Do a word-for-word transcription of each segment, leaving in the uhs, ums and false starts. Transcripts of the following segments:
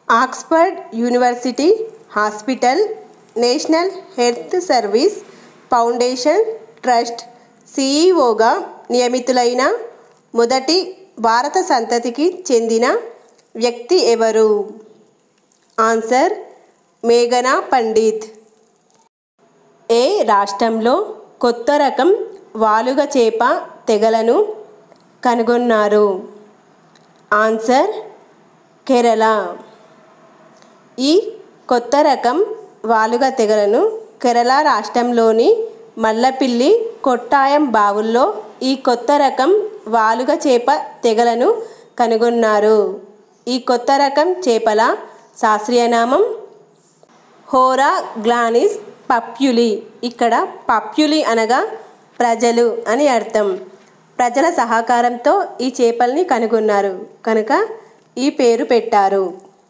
Oxford university hospital national health service foundation trust సిఇఒగా నియమితులైన మొదటి భారత సంతతికి చెందిన వ్యక్తి ఎవరు? ఆన్సర్ మేఘనా పండిత్. ఏ రాష్ట్రంలో కొత్త రకం వాలుగ చేప తెగలను కనుగొన్నారు? ఆన్సర్ కేరళ. ఈ కొత్త రకం వాలుగ తెగలను కేరళ రాష్ట్రంలోని మల్లపిల్లి కొట్టాయం బావుల్లో ఈ కొత్త రకం వాలుగ చేప తెగలను కనుగొన్నారు. ఈ కొత్త రకం చేపల శాస్త్రీయ నామం హోరాగ్లానిస్ పప్యులి. ఇక్కడ పప్యులి అనగా ప్రజలు అని అర్థం. ప్రజల సహకారంతో ఈ చేపల్ని కనుగొన్నారు కనుక ఈ పేరు పెట్టారు.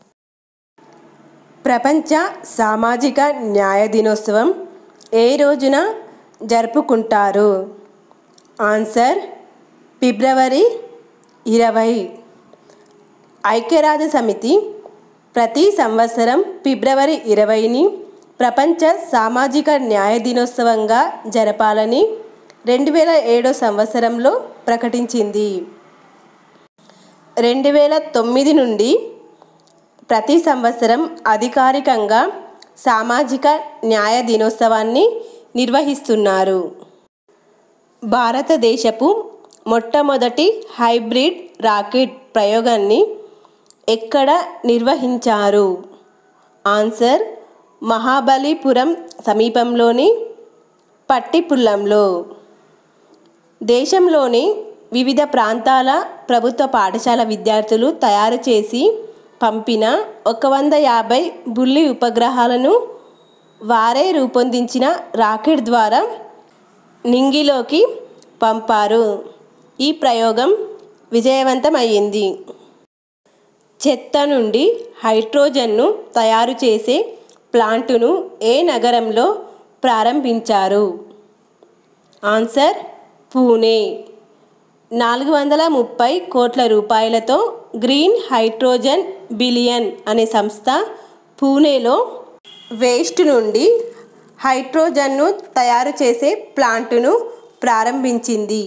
ప్రపంచ సామాజిక న్యాయ దినోత్సవం ఏ రోజున జరుపుకుంటారు? ఆన్సర్ ఫిబ్రవరి ఇరవై. ఐక్యరాజ్య సమితి ప్రతి సంవత్సరం ఫిబ్రవరి ఇరవైని ప్రపంచ సామాజిక న్యాయ దినోత్సవంగా జరపాలని రెండు వేల ఏడో సంవత్సరంలో ప్రకటించింది. రెండు వేల తొమ్మిది నుండి ప్రతి సంవత్సరం అధికారికంగా సామాజిక న్యాయ దినోత్సవాన్ని నిర్వహిస్తున్నారు. భారతదేశపు మొట్టమొదటి హైబ్రిడ్ రాకెట్ ప్రయోగాన్ని ఎక్కడ నిర్వహించారు? ఆన్సర్ మహాబలిపురం సమీపంలోని పట్టిపుల్లంలో. దేశంలోని వివిధ ప్రాంతాల ప్రభుత్వ పాఠశాల విద్యార్థులు తయారు చేసి పంపిన ఒక వంద యాభై బుల్లి ఉపగ్రహాలను వారే రూపొందించిన రాకెట్ ద్వారా నింగిలోకి పంపారు. ఈ ప్రయోగం విజయవంతమయ్యింది. చెత్త నుండి హైడ్రోజన్ను తయారు చేసే ప్లాంటును ఏ నగరంలో ప్రారంభించారు? ఆన్సర్ పూణే. నాలుగు వందల ముప్పై కోట్ల రూపాయలతో గ్రీన్ హైడ్రోజన్ బిలియన్ అనే సంస్థ పూణేలో వేస్ట్ నుండి హైడ్రోజన్ను తయారు చేసే ప్లాంటును ప్రారంభించింది.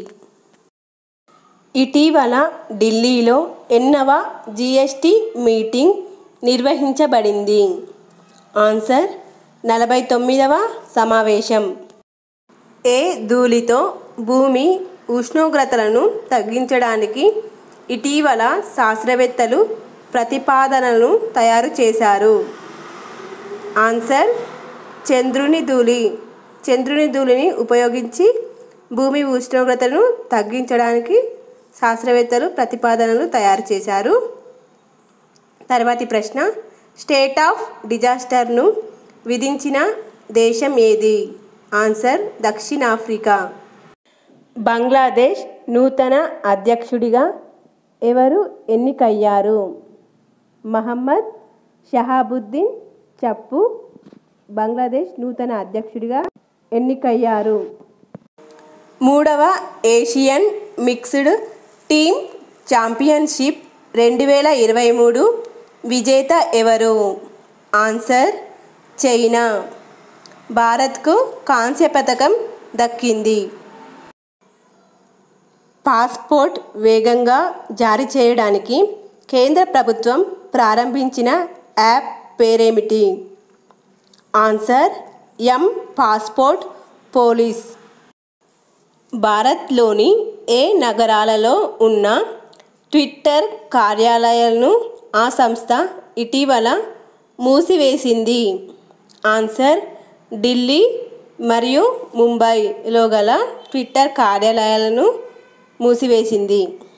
ఇటీవల ఢిల్లీలో ఎన్నవ జిఎస్టి మీటింగ్ నిర్వహించబడింది? ఆన్సర్ నలభై తొమ్మిదవ సమావేశం. ఏ ధూళితో భూమి ఉష్ణోగ్రతలను తగ్గించడానికి ఇటీవల శాస్త్రవేత్తలు ప్రతిపాదనలను తయారు చేశారు? ఆన్సర్ చంద్రుని ధూళి. చంద్రుని ధూళిని ఉపయోగించి భూమి ఉష్ణోగ్రతను తగ్గించడానికి శాస్త్రవేత్తలు ప్రతిపాదనలు తయారు చేశారు. తర్వాతి ప్రశ్న, స్టేట్ ఆఫ్ డిజాస్టర్ను విధించిన దేశం ఏది? ఆన్సర్ దక్షిణాఫ్రికా. బంగ్లాదేశ్ నూతన అధ్యక్షుడిగా ఎవరు ఎన్నికయ్యారు? మహమ్మద్ షహాబుద్దీన్ చప్పు బంగ్లాదేశ్ నూతన అధ్యక్షుడిగా ఎన్నికయ్యారు. మూడవ ఏషియన్ మిక్స్డ్ టీమ్ ఛాంపియన్షిప్ రెండు వేల ఇరవై మూడు విజేత ఎవరు? Answer China. భారత్కు కాంస్య పతకం దక్కింది. పాస్పోర్ట్ వేగంగా జారీ చేయడానికి కేంద్ర ప్రభుత్వం ప్రారంభించిన యాప్ పేరేమిటి? Answer M passport police. భారత్లోని ఏ నగరాలలో ఉన్న ట్విట్టర్ కార్యాలయాలను ఆ సంస్థ ఇటీవల మూసివేసింది? ఆన్సర్ ఢిల్లీ మరియు ముంబైలో గల ట్విట్టర్ కార్యాలయాలను మూసివేసింది.